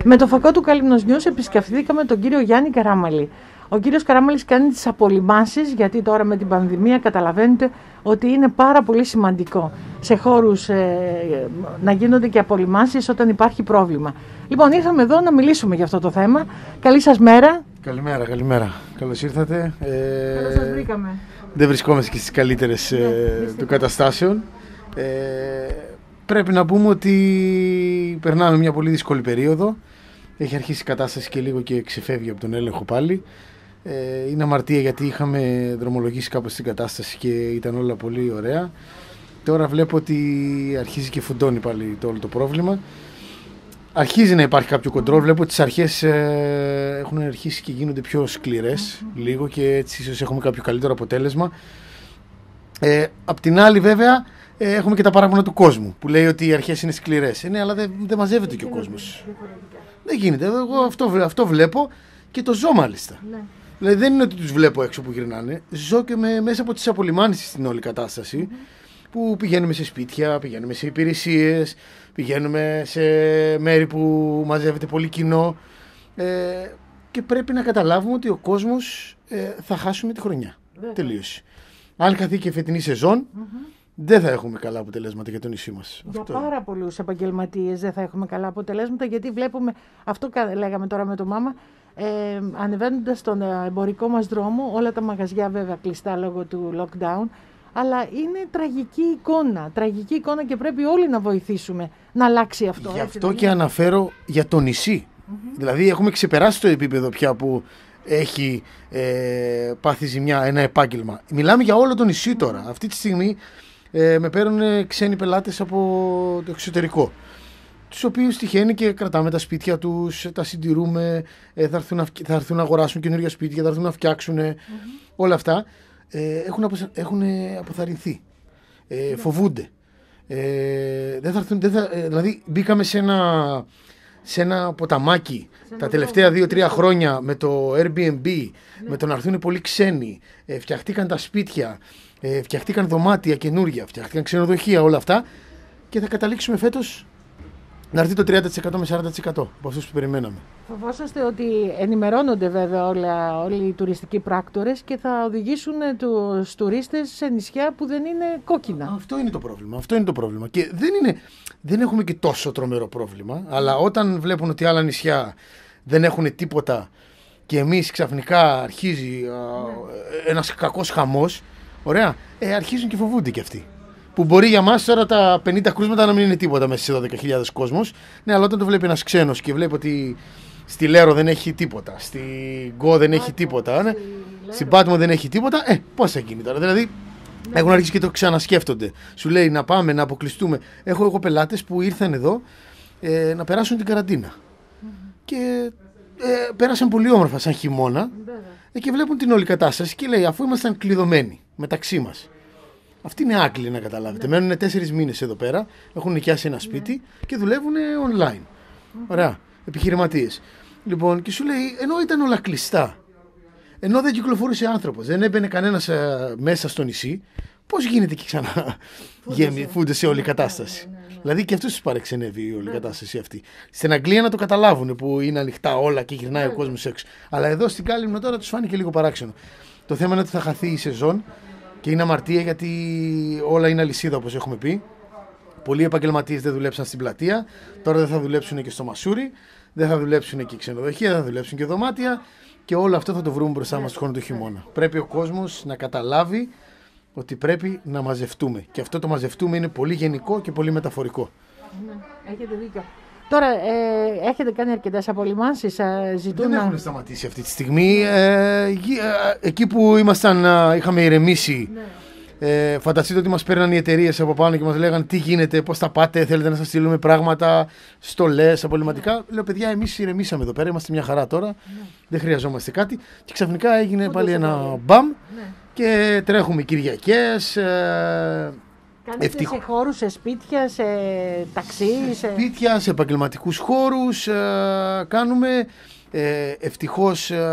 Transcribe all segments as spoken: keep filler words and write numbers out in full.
Με το φακό του Καλυμνος News επισκεφθήκαμε τον κύριο Γιάννη Καράμαλη. Ο κύριος Καράμαλης κάνει τις απολυμάνσεις, γιατί τώρα με την πανδημία καταλαβαίνετε ότι είναι πάρα πολύ σημαντικό σε χώρους ε, να γίνονται και απολυμάνσεις όταν υπάρχει πρόβλημα. Λοιπόν, ήρθαμε εδώ να μιλήσουμε για αυτό το θέμα. Καλή σας μέρα. Καλημέρα, καλημέρα. Καλώς ήρθατε. Ε, Καλώς σας βρήκαμε. Δεν βρισκόμαστε και στις καλύτερες ε, ναι, των καταστάσεων. Ε, πρέπει να πούμε ότι περνάμε μια πολύ δύσκολη περίοδο. Έχει αρχίσει η κατάσταση και λίγο και ξεφεύγει από τον έλεγχο πάλι. Ε, είναι αμαρτία γιατί είχαμε δρομολογήσει κάπως την κατάσταση και ήταν όλα πολύ ωραία. Τώρα βλέπω ότι αρχίζει και φουντώνει πάλι το όλο το πρόβλημα. Αρχίζει να υπάρχει κάποιο κοντρόλ. Βλέπω ότι τις αρχές ε, έχουν αρχίσει και γίνονται πιο σκληρές mm-hmm. λίγο και έτσι ίσως έχουμε κάποιο καλύτερο αποτέλεσμα. Ε, απ' την άλλη βέβαια ε, έχουμε και τα παράπονα του κόσμου που λέει ότι οι αρχές είναι σκληρές. Ε, ναι, αλλά δεν, δεν μαζεύεται και ο κόσμος. Δεν γίνεται. Εγώ αυτό, αυτό βλέπω και το ζω μάλιστα. Ναι. Δηλαδή δεν είναι ότι τους βλέπω έξω που γυρνάνε. Ζω και με, μέσα από τις απολυμάνσεις στην όλη κατάσταση. Mm-hmm. Που πηγαίνουμε σε σπίτια, πηγαίνουμε σε υπηρεσίες, πηγαίνουμε σε μέρη που μαζεύεται πολύ κοινό. Ε, και πρέπει να καταλάβουμε ότι ο κόσμος ε, θα χάσουμε τη χρονιά. Mm-hmm. Τελείωσε. Αν χαθεί και φετινή σεζόν, mm-hmm. δεν θα έχουμε καλά αποτελέσματα για το νησί μας. Για αυτό. Πάρα πολλούς επαγγελματίες δεν θα έχουμε καλά αποτελέσματα, γιατί βλέπουμε, αυτό λέγαμε τώρα με το Μάμα, ε, ανεβαίνοντας στον εμπορικό μας δρόμο, όλα τα μαγαζιά βέβαια κλειστά λόγω του lockdown, αλλά είναι τραγική εικόνα, τραγική εικόνα και πρέπει όλοι να βοηθήσουμε να αλλάξει αυτό. Γι' αυτό έτσι, και αναφέρω για το νησί. Mm-hmm. Δηλαδή έχουμε ξεπεράσει το επίπεδο πια που έχει ε, πάθει ζημιά ένα επάγγελμα. Μιλάμε για όλο το νησί τώρα. Mm-hmm. Αυτή τη στιγμή ε, με παίρνουν ξένοι πελάτες από το εξωτερικό, τους οποίους τυχαίνει και κρατάμε τα σπίτια τους, τα συντηρούμε, ε, θα, έρθουν να, θα έρθουν να αγοράσουν καινούργια σπίτια, θα έρθουν να φτιάξουν mm-hmm. όλα αυτά. Ε, έχουν, απο, έχουν αποθαρρυνθεί, ε, yeah. φοβούνται. Ε, δεν θα έρθουν, δεν θα, ε, δηλαδή μπήκαμε σε ένα, σε ένα ποταμάκι σε τα τελευταία δύο-τρία χρόνια με το Airbnb, yeah. με το να έρθουν πολλοί ξένοι, ε, φτιαχτήκαν τα σπίτια, ε, φτιαχτήκαν δωμάτια καινούργια, φτιαχτήκαν ξενοδοχεία, όλα αυτά και θα καταλήξουμε φέτος να έρθει το τριάντα τοις εκατό με σαράντα τοις εκατό από αυτούς που περιμέναμε. Φοβόσαστε ότι ενημερώνονται βέβαια όλα, όλοι οι τουριστικοί πράκτορες και θα οδηγήσουν τους τουρίστες σε νησιά που δεν είναι κόκκινα. Αυτό είναι το πρόβλημα. Αυτό είναι το πρόβλημα. Και δεν, είναι, δεν έχουμε και τόσο τρομερό πρόβλημα, αλλά όταν βλέπουν ότι άλλα νησιά δεν έχουν τίποτα και εμείς ξαφνικά αρχίζει α, ναι. ένας κακός χαμός, ωραία, ε, αρχίζουν και φοβούνται κι αυτοί. Που μπορεί για μας τώρα τα πενήντα κρούσματα να μην είναι τίποτα μέσα σε δώδεκα χιλιάδες κόσμος. Ναι, αλλά όταν το βλέπει ένας ξένος και βλέπει ότι στη Λέρο δεν έχει τίποτα, στη Γκο δεν έχει τίποτα, ναι, στην Πάτμο δεν έχει τίποτα, ε, πώς θα γίνει τώρα. Δηλαδή ναι. έχουν αρχίσει και το ξανασκέφτονται. Σου λέει να πάμε, να αποκλειστούμε. Έχω εγώ πελάτες που ήρθαν εδώ ε, να περάσουν την καραντίνα. Mm-hmm. Και ε, πέρασαν πολύ όμορφα σαν χειμώνα ε, και βλέπουν την όλη κατάσταση και λέει αφού ήμασταν κλειδωμένοι μεταξύ μας. Αυτοί είναι άκλοι να καταλάβετε. Ναι. Μένουν τέσσερις μήνες εδώ πέρα, έχουν νοικιάσει ένα σπίτι ναι. και δουλεύουν online. Mm-hmm. Ωραία. Επιχειρηματίες. Λοιπόν, και σου λέει, ενώ ήταν όλα κλειστά, ενώ δεν κυκλοφορούσε άνθρωπος, δεν έμπαινε κανένας ε, μέσα στο νησί, πώς γίνεται και ξανά φούντεσε όλη η κατάσταση. Ναι, ναι, ναι. Δηλαδή και αυτούς τους παρεξενεύει η όλη η κατάσταση αυτή. Στην Αγγλία να το καταλάβουν που είναι ανοιχτά όλα και γυρνάει ναι. ο κόσμος έξω. Αλλά εδώ στην Κάλυμνο τώρα τους φάνηκε λίγο παράξενο. Το θέμα είναι ότι θα χαθεί η σεζόν. Και είναι αμαρτία γιατί όλα είναι αλυσίδα όπως έχουμε πει. Πολλοί επαγγελματίες δεν δουλέψαν στην πλατεία. Τώρα δεν θα δουλέψουν και στο Μασούρι. Δεν θα δουλέψουν και ξενοδοχεία. Δεν θα δουλέψουν και δωμάτια. Και όλο αυτό θα το βρούμε μπροστά μας το χρόνο του χειμώνα. Πρέπει ο κόσμος να καταλάβει ότι πρέπει να μαζευτούμε. Και αυτό το μαζευτούμε είναι πολύ γενικό και πολύ μεταφορικό. Ναι, έχετε δίκιο. Τώρα ε, έχετε κάνει αρκετές απολυμάνσεις, ε, ζητούν... Δεν έχουν σταματήσει αυτή τη στιγμή. Ε, ε, εκεί που ήμασταν, ε, είχαμε ηρεμήσει, ναι. ε, φανταστείτε ότι μας παίρναν οι εταιρείες από πάνω και μας λέγαν τι γίνεται, πώς θα πάτε, θέλετε να σας στείλουμε πράγματα, στολές, απολυματικά. Ναι. Λέω παιδιά, εμείς ηρεμήσαμε εδώ πέρα, είμαστε μια χαρά τώρα, ναι. δεν χρειαζόμαστε κάτι. Και ξαφνικά έγινε Ούτε πάλι ένα πάλι. μπαμ ναι. και τρέχουμε Κυριακές. Ε, Κάνετε Ευτυχ... σε χώρους, σε σπίτια, σε ταξί, σε... σε σπίτια, σε επαγγελματικούς χώρους, ε, κάνουμε. Ε, ευτυχώς ε,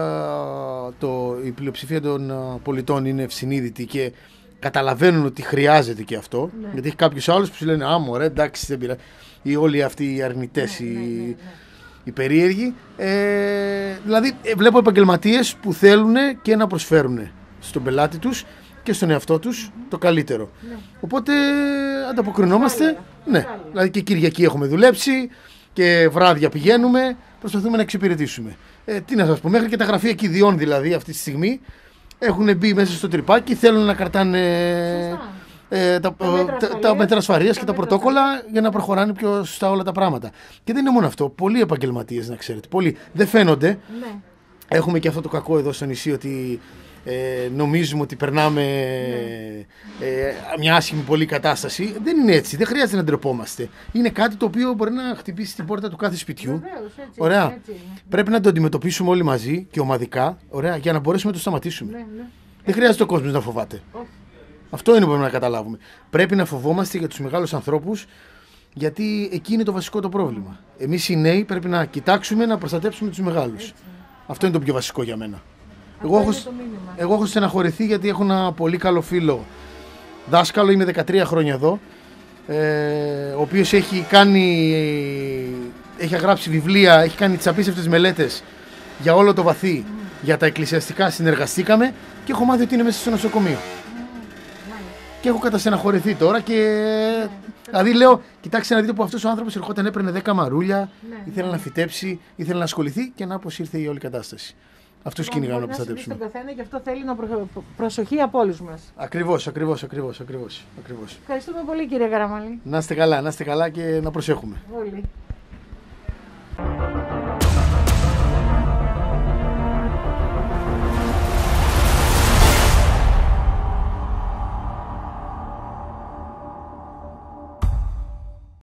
το, η πλειοψηφία των ε, πολιτών είναι ευσυνείδητη και καταλαβαίνουν ότι χρειάζεται και αυτό. Ναι. Γιατί έχει κάποιους άλλους που σου λένε «Α, μωρέ, εντάξει, δεν πειράζει». Ή όλοι αυτοί οι αρνητές, ναι, οι, ναι, ναι, ναι. οι περίεργοι. Ε, δηλαδή, ε, βλέπω επαγγελματίες που θέλουν και να προσφέρουν στον πελάτη τους και στον εαυτό τους mm-hmm. το καλύτερο. Ναι. Οπότε ανταποκρινόμαστε. Ναι, δηλαδή και Κυριακή έχουμε δουλέψει και βράδια πηγαίνουμε, προσπαθούμε να εξυπηρετήσουμε. Ε, τι να σας πω, μέχρι και τα γραφεία κηδιών δηλαδή αυτή τη στιγμή έχουν μπει μέσα στο τρυπάκι, θέλουν να κρατάνε ε, τα, τα, μέτρα τα, τα μέτρα ασφαλείας και τα πρωτόκολλα για να προχωράνε πιο σωστά όλα τα πράγματα. Και δεν είναι μόνο αυτό, πολλοί επαγγελματίες να ξέρετε, πολλοί δεν φαίνονται. Ναι. Έχουμε και αυτό το κακό εδώ στο νησί ότι Ε, νομίζουμε ότι περνάμε ναι. ε, μια άσχημη πολύ κατάσταση. Δεν είναι έτσι, δεν χρειάζεται να ντρεπόμαστε. Είναι κάτι το οποίο μπορεί να χτυπήσει την πόρτα του κάθε σπιτιού. Βεβαίως, έτσι, ωραία. Έτσι. Πρέπει να το αντιμετωπίσουμε όλοι μαζί και ομαδικά, ωραία, για να μπορέσουμε να το σταματήσουμε. Ναι, ναι. Δεν χρειάζεται ο κόσμος να φοβάται. Oh. Αυτό είναι που πρέπει να καταλάβουμε. Πρέπει να φοβόμαστε για τους μεγάλους ανθρώπους, γιατί εκεί είναι το βασικό το πρόβλημα. Εμείς οι νέοι πρέπει να κοιτάξουμε να προστατέψουμε τους μεγάλους. Έτσι. Αυτό είναι το πιο βασικό για μένα. Εγώ έχω, εγώ έχω στεναχωρηθεί γιατί έχω ένα πολύ καλό φίλο δάσκαλο, είμαι δεκατρία χρόνια εδώ, ε, ο οποίος έχει κάνει, έχει γράψει βιβλία, έχει κάνει τις απίστευτες μελέτες για όλο το βαθύ, mm. για τα εκκλησιαστικά συνεργαστήκαμε και έχω μάθει ότι είναι μέσα στο νοσοκομείο. Mm. Και έχω καταστεναχωρηθεί τώρα και mm. δηλαδή λέω, κοιτάξτε να δείτε που αυτός ο άνθρωπος ερχόταν, έπαιρνε δέκα μαρούλια, mm. ήθελε να φυτέψει, ήθελε να ασχοληθεί και να πως ήρθε η όλη κατάσταση. Αυτούς κυνηγάμε να προστατέψουμε. Στον καθένα και αυτό θέλει να προ... προσοχή από όλους μας. Ακριβώς, ακριβώς, ακριβώς, ακριβώς, ακριβώς. Ευχαριστούμε πολύ κύριε Καραμαλή. Να είστε καλά, να είστε καλά και να προσέχουμε. Πολύ.